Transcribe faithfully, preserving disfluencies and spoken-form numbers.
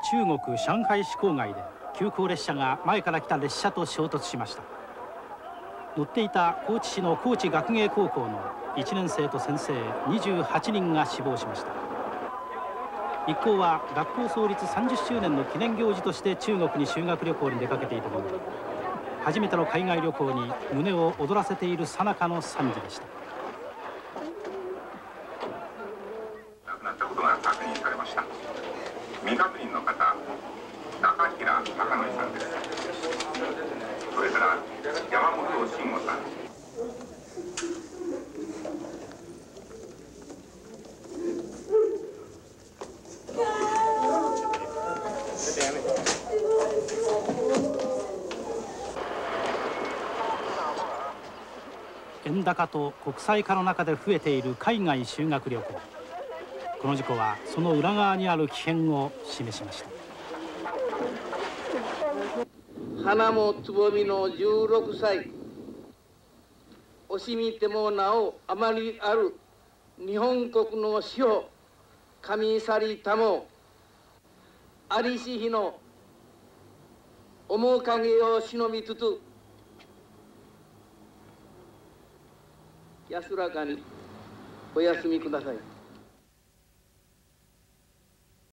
中国上海市郊外で急行列車が前から来た列車と衝突しました。乗っていた高知市の高知学芸高校のいちねん生と先生にじゅうはちにんが死亡しました。一行は学校創立さんじゅっしゅうねんの記念行事として中国に修学旅行に出かけていたので、初めての海外旅行に胸を躍らせている最中の惨事でした。 亡くなったことが確認されました。未確認の方、中平貴則さんです。それから山本慎吾さん。 円高と国際化の中で増えている海外修学旅行。この事故はその裏側にある危険を示しました。 花もつぼみのじゅうろくさい、惜しみてもなおあまりある日本国の死を神去りたもありし日の面影を忍びつつ、安らかにお休みください。